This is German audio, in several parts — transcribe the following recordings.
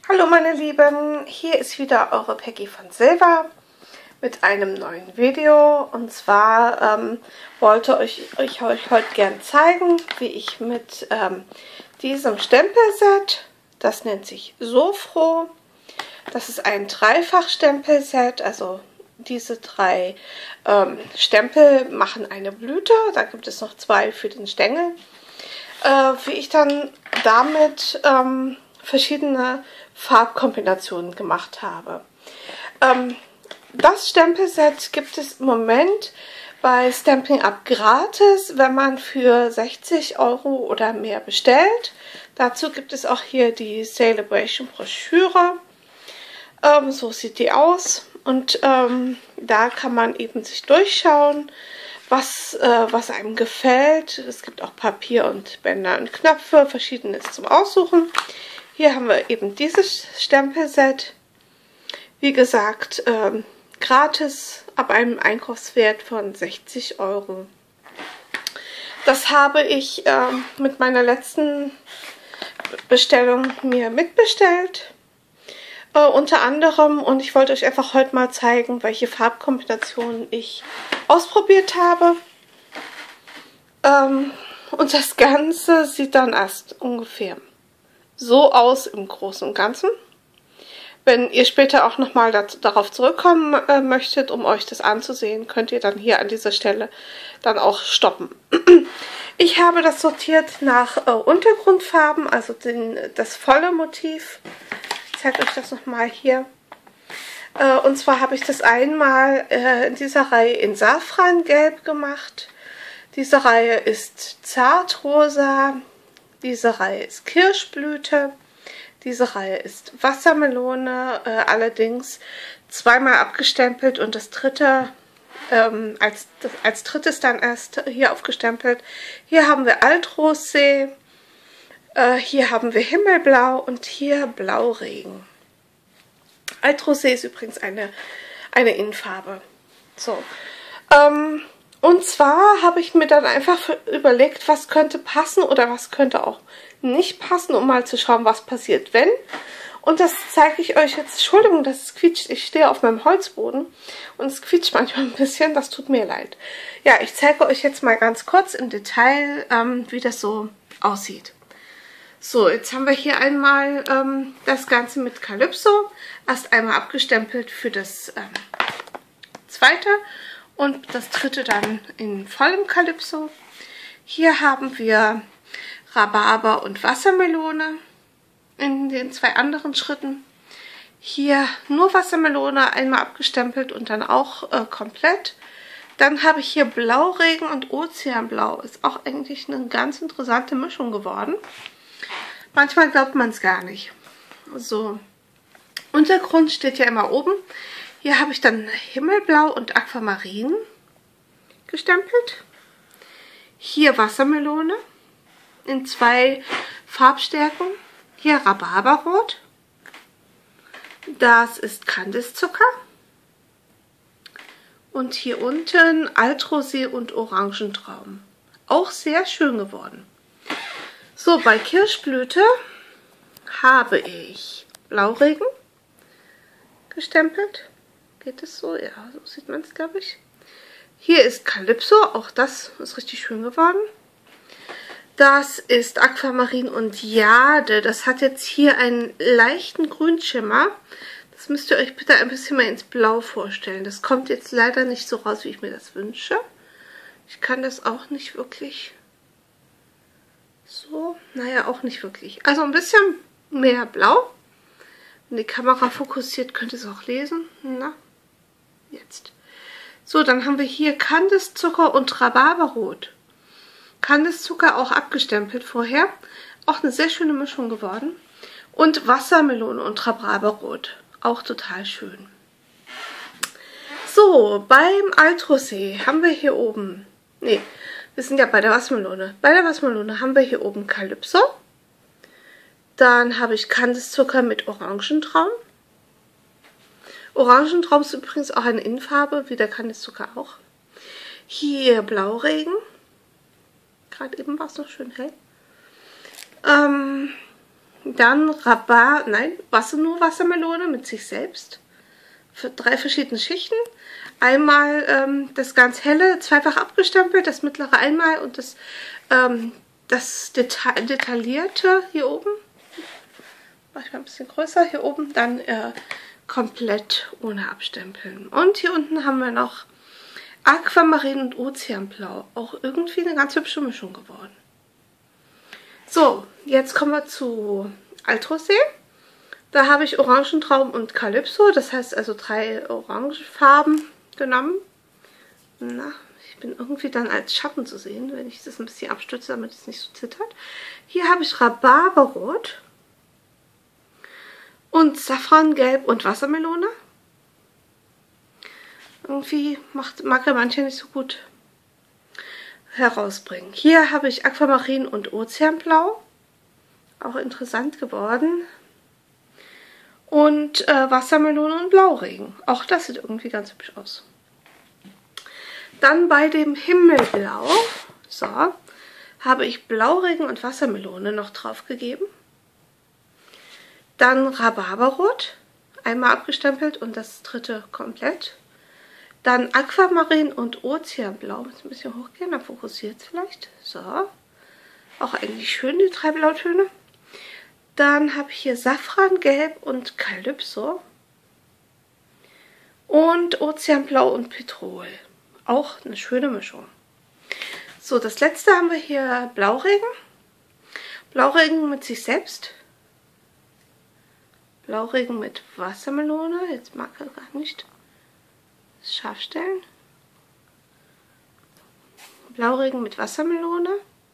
Hallo meine Lieben, hier ist wieder eure Peggy von Silva mit einem neuen Video. Und zwar wollte ich euch heute gern zeigen, wie ich mit diesem Stempelset, das nennt sich Sofro, das ist ein Dreifach-Stempelset, also diese drei Stempel machen eine Blüte, da gibt es noch zwei für den Stängel, wie ich dann damit verschiedene Farbkombinationen gemacht habe. Das Stempelset gibt es im Moment bei Stampin' Up gratis, wenn man für 60 € oder mehr bestellt. Dazu gibt es auch hier die Celebration Broschüre. So sieht die aus. Und da kann man eben sich durchschauen, was einem gefällt. Es gibt auch Papier und Bänder und Knöpfe, verschiedenes zum Aussuchen. Hier haben wir eben dieses Stempelset, wie gesagt, gratis ab einem Einkaufswert von 60 €. Das habe ich mit meiner letzten Bestellung mir mitbestellt, unter anderem, und ich wollte euch einfach heute mal zeigen, welche Farbkombinationen ich ausprobiert habe. Und das Ganze sieht dann erst ungefähr so aus im Großen und Ganzen. Wenn ihr später auch nochmal darauf zurückkommen möchtet, um euch das anzusehen, könnt ihr dann hier an dieser Stelle dann auch stoppen. Ich habe das sortiert nach Untergrundfarben, also das volle Motiv. Ich zeige euch das nochmal hier. Und zwar habe ich das einmal in dieser Reihe in Safrangelb gemacht. Diese Reihe ist Zartrosa. Diese Reihe ist Kirschblüte, diese Reihe ist Wassermelone, allerdings zweimal abgestempelt und das dritte als drittes dann erst hier aufgestempelt. Hier haben wir Altrosé, hier haben wir Himmelblau und hier Blauregen. Altrosé ist übrigens eine Innenfarbe. So. Und zwar habe ich mir dann einfach überlegt, was könnte passen oder was könnte auch nicht passen, um mal zu schauen, was passiert, wenn. Und das zeige ich euch jetzt. Entschuldigung, dass es quietscht. Ich stehe auf meinem Holzboden und es quietscht manchmal ein bisschen. Das tut mir leid. Ja, ich zeige euch jetzt mal ganz kurz im Detail, wie das so aussieht. So, jetzt haben wir hier einmal das Ganze mit Calypso. Erst einmal abgestempelt für das zweite. Und das dritte dann in vollem Calypso. Hier haben wir Rhabarber und Wassermelone in den zwei anderen Schritten. Hier nur Wassermelone, einmal abgestempelt und dann auch komplett. Dann habe ich hier Blauregen und Ozeanblau. Ist auch eigentlich eine ganz interessante Mischung geworden. Manchmal glaubt man es gar nicht. So, Untergrund steht ja immer oben. Hier habe ich dann Himmelblau und Aquamarin gestempelt. Hier Wassermelone in zwei Farbstärken. Hier Rhabarberrot. Das ist Kandiszucker. Und hier unten Altrosé und Orangentraum. Auch sehr schön geworden. So, bei Kirschblüte habe ich Blauregen gestempelt. Geht es so? Ja, so sieht man es, glaube ich. Hier ist Calypso, auch das ist richtig schön geworden. Das ist Aquamarin und Jade. Das hat jetzt hier einen leichten Grünschimmer. Das müsst ihr euch bitte ein bisschen mal ins Blau vorstellen. Das kommt jetzt leider nicht so raus, wie ich mir das wünsche. Ich kann das auch nicht wirklich so. Naja, auch nicht wirklich. Also ein bisschen mehr Blau. Wenn die Kamera fokussiert, könnt ihr es auch lesen. Na, jetzt. So, dann haben wir hier Kandiszucker und Rhabarberrot. Kandiszucker auch abgestempelt vorher. Auch eine sehr schöne Mischung geworden. Und Wassermelone und Rhabarberrot. Auch total schön. So, beim Altrosé haben wir hier oben... Nee, wir sind ja bei der Wassermelone. Bei der Wassermelone haben wir hier oben Calypso. Dann habe ich Kandiszucker mit Orangentraum. Orangentraum ist übrigens auch eine Innenfarbe, wie der Kandiszucker auch. Hier Blauregen. Gerade eben war es noch schön hell. Dann Wassermelone mit sich selbst. Für 3 verschiedene Schichten. Einmal das ganz helle, zweifach abgestempelt, das mittlere einmal und das detaillierte hier oben. Mach ich mal ein bisschen größer hier oben. Dann komplett ohne Abstempeln. Und hier unten haben wir noch Aquamarin und Ozeanblau. Auch irgendwie eine ganz hübsche Mischung geworden. So, jetzt kommen wir zu Altrosé. Da habe ich Orangentraum und Calypso, das heißt also 3 Orangefarben genommen. Na, ich bin irgendwie dann als Schatten zu sehen, wenn ich das ein bisschen abstütze, damit es nicht so zittert. Hier habe ich Rhabarberrot und Safrangelb und Wassermelone. Irgendwie mag er manche nicht so gut herausbringen. Hier habe ich Aquamarin und Ozeanblau. Auch interessant geworden. Und Wassermelone und Blauregen. Auch das sieht irgendwie ganz hübsch aus. Dann bei dem Himmelblau, so, habe ich Blauregen und Wassermelone noch drauf gegeben. Dann Rhabarberrot, einmal abgestempelt und das dritte komplett. Dann Aquamarin und Ozeanblau. Muss ein bisschen hochgehen, dann fokussiert es vielleicht. So. Auch eigentlich schön, die 3 Blautöne. Dann habe ich hier Safrangelb und Calypso. Und Ozeanblau und Petrol. Auch eine schöne Mischung. So, das letzte haben wir hier Blauregen. Blauregen mit sich selbst. Blauregen mit Wassermelone. Jetzt mag er gar nicht scharf stellen. Blauregen mit Wassermelone.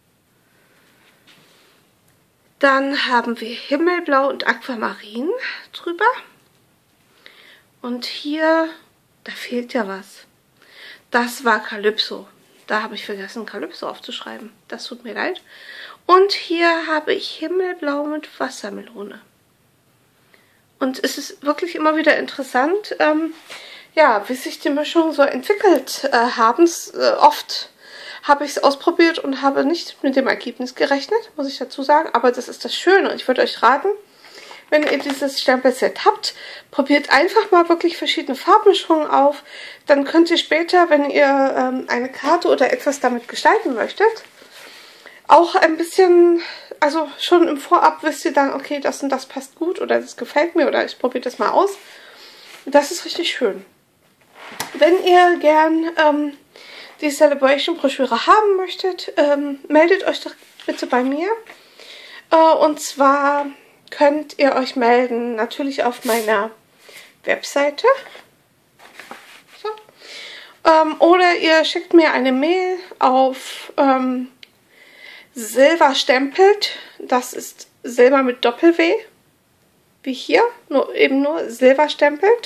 Dann haben wir Himmelblau und Aquamarin drüber. Und hier, da fehlt ja was. Das war Calypso. Da habe ich vergessen, Calypso aufzuschreiben. Das tut mir leid. Und hier habe ich Himmelblau mit Wassermelone. Und es ist wirklich immer wieder interessant, ja, wie sich die Mischungen so entwickelt haben. Oft habe ich es ausprobiert und habe nicht mit dem Ergebnis gerechnet, muss ich dazu sagen. Aber das ist das Schöne und ich würde euch raten, wenn ihr dieses Stempelset habt, probiert einfach mal wirklich verschiedene Farbmischungen auf. Dann könnt ihr später, wenn ihr eine Karte oder etwas damit gestalten möchtet, auch ein bisschen, also schon im Vorab wisst ihr dann, okay, das und das passt gut oder das gefällt mir oder ich probiere das mal aus. Das ist richtig schön. Wenn ihr gern die Celebration-Broschüre haben möchtet, meldet euch doch bitte bei mir. Und zwar könnt ihr euch melden, natürlich auf meiner Webseite. So. Oder ihr schickt mir eine Mail auf Silberstempelt. Das ist Silber mit Doppel-W. Wie hier, nur Silberstempelt.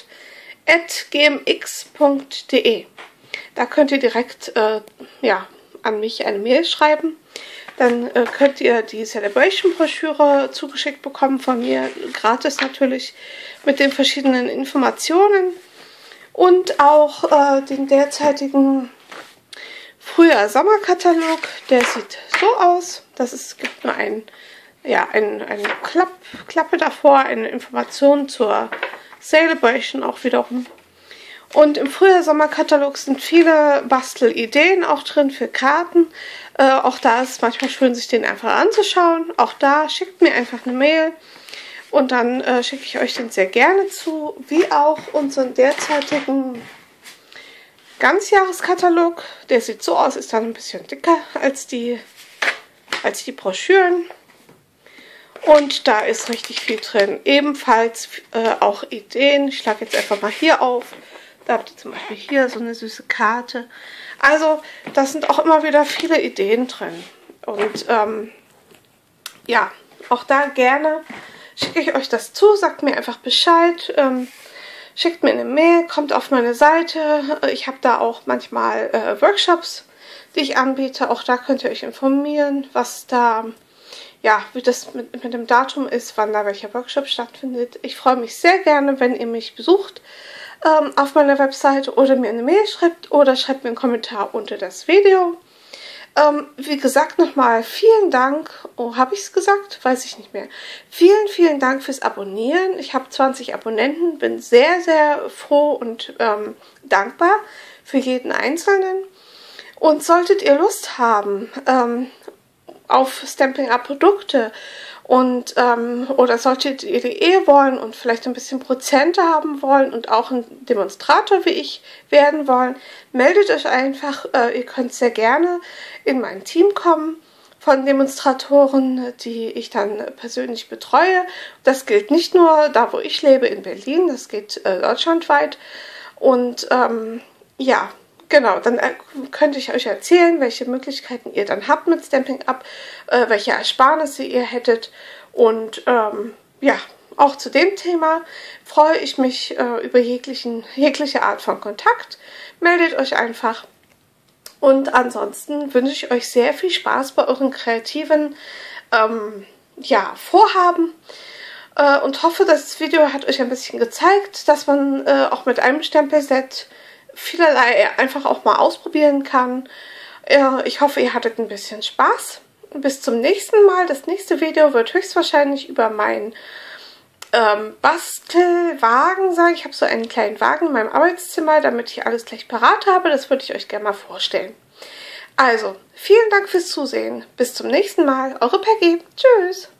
@gmx.de. Da könnt ihr direkt ja, an mich eine Mail schreiben. Dann könnt ihr die Celebration-Broschüre zugeschickt bekommen von mir, gratis natürlich, mit den verschiedenen Informationen und auch den derzeitigen Frühjahr-Sommer-Katalog. Der sieht so aus. Es gibt nur eine Klappe davor, eine Information zur Celebration auch wiederum. Und im Frühjahr-Sommer-Katalog sind viele Bastelideen auch drin für Karten. Auch da ist es manchmal schön, sich den einfach anzuschauen. Auch da schickt mir einfach eine Mail und dann schicke ich euch den sehr gerne zu. Wie auch unseren derzeitigen Ganzjahreskatalog. Der sieht so aus, ist dann ein bisschen dicker als die Broschüren. Und da ist richtig viel drin. Ebenfalls auch Ideen. Ich schlage jetzt einfach mal hier auf. Da habt ihr zum Beispiel hier so eine süße Karte. Also, das sind auch immer wieder viele Ideen drin. Und ja, auch da gerne schicke ich euch das zu. Sagt mir einfach Bescheid. Schickt mir eine Mail, kommt auf meine Seite. Ich habe da auch manchmal Workshops, die ich anbiete. Auch da könnt ihr euch informieren, was da, ja, wie das mit dem Datum ist, wann da welcher Workshop stattfindet. Ich freue mich sehr gerne, wenn ihr mich besucht auf meiner Webseite oder mir eine Mail schreibt oder schreibt mir einen Kommentar unter das Video. Wie gesagt, nochmal vielen Dank. Oh, habe ich es gesagt? Weiß ich nicht mehr. Vielen, vielen Dank fürs Abonnieren. Ich habe 20 Abonnenten, bin sehr, sehr froh und dankbar für jeden Einzelnen. Und solltet ihr Lust haben auf Stampin' Up Produkte und oder solltet ihr die wollen und vielleicht ein bisschen Prozente haben wollen und auch ein Demonstrator wie ich werden wollen, meldet euch einfach. Ihr könnt sehr gerne in mein Team kommen von Demonstratoren, die ich dann persönlich betreue. Das gilt nicht nur da, wo ich lebe, in Berlin, das geht deutschlandweit. Und ja, genau, dann könnte ich euch erzählen, welche Möglichkeiten ihr dann habt mit Stampin' Up, welche Ersparnisse ihr hättet. Und ja, auch zu dem Thema freue ich mich über jegliche Art von Kontakt. Meldet euch einfach. Und ansonsten wünsche ich euch sehr viel Spaß bei euren kreativen ja, Vorhaben. Und hoffe, das Video hat euch ein bisschen gezeigt, dass man auch mit einem Stempelset vielerlei einfach auch mal ausprobieren kann. Ich hoffe, ihr hattet ein bisschen Spaß. Bis zum nächsten Mal. Das nächste Video wird höchstwahrscheinlich über meinen Bastelwagen sein. Ich habe so einen kleinen Wagen in meinem Arbeitszimmer, damit ich alles gleich parat habe. Das würde ich euch gerne mal vorstellen. Also, vielen Dank fürs Zusehen. Bis zum nächsten Mal. Eure Peggy. Tschüss.